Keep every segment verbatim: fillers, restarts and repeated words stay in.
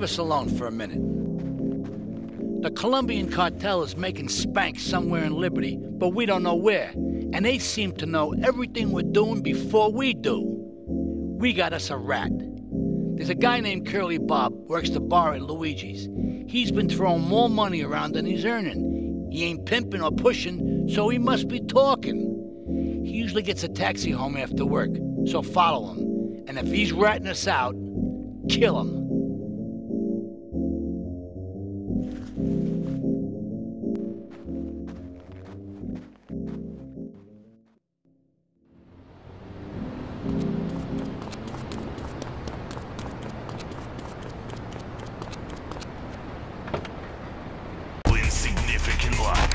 leave us alone for a minute. The Colombian cartel is making spank somewhere in Liberty, but we don't know where. And they seem to know everything we're doing before we do. We got us a rat. There's a guy named Curly Bob, works the bar at Luigi's. He's been throwing more money around than he's earning. He ain't pimping or pushing, so he must be talking. He usually gets a taxi home after work, so follow him. And if he's ratting us out, kill him. Insignificant life.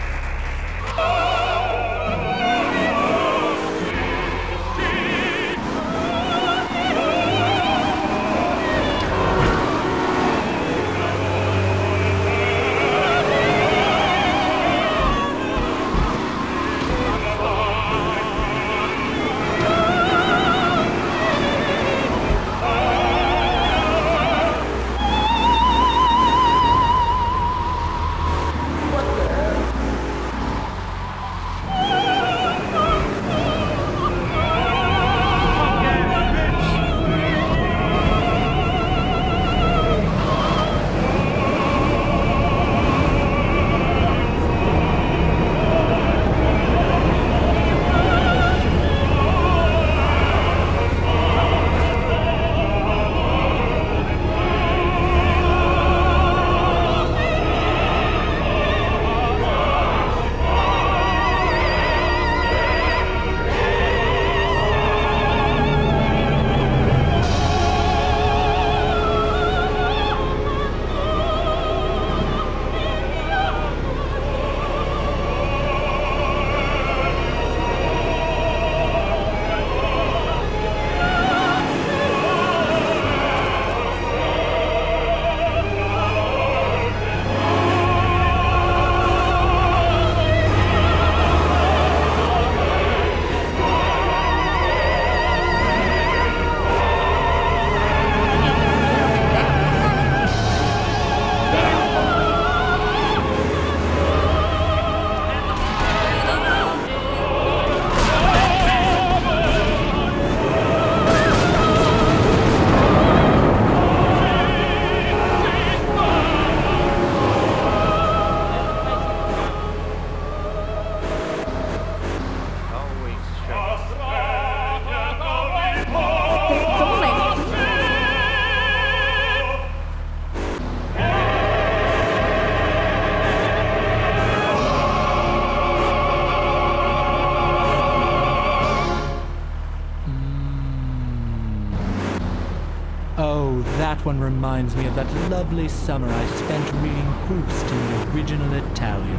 Oh, that one reminds me of that lovely summer I spent reading Proust in the original Italian.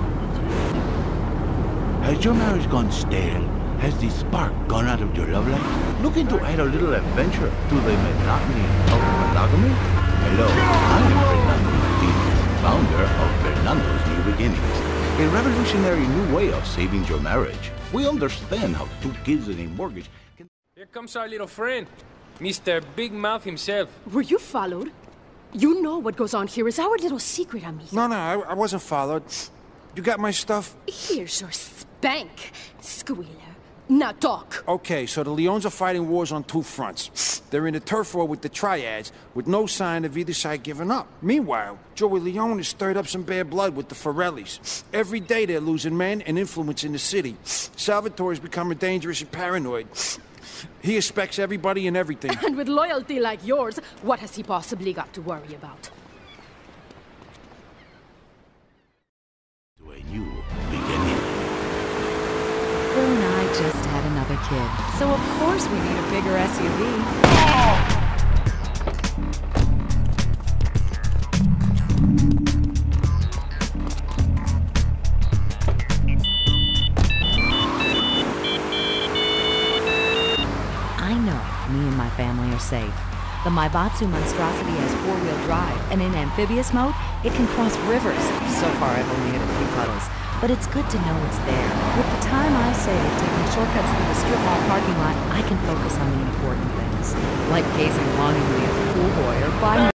Has your marriage gone stale? Has the spark gone out of your love life? Looking to add a little adventure to the monotony of monogamy? Hello, I am Fernando Martinez, founder of Fernando's New Beginnings, a revolutionary new way of saving your marriage. We understand how two kids and a mortgage can... Here comes our little friend, Mister Big Mouth himself. Were you followed? You know what goes on here is our little secret, amigo. No, no, I, I wasn't followed. You got my stuff? Here's your spank, squealer. Now talk. Okay, so the Leons are fighting wars on two fronts. They're in a turf war with the Triads, with no sign of either side giving up. Meanwhile, Joey Leone has stirred up some bad blood with the Forellis. Every day they're losing men and influence in the city. Salvatore's becoming dangerous and paranoid. He expects everybody and everything. And with loyalty like yours, what has he possibly got to worry about? To a new beginning. Bill and I just had another kid, so of course we need a bigger S U V. I know me and my family are safe. The Maibatsu monstrosity has four-wheel drive, and in amphibious mode, it can cross rivers. So far, I've only hit a few puddles. But it's good to know it's there. With the time I save taking shortcuts through the strip mall parking lot, I can focus on the important things, like gazing longingly at the pool boy or buying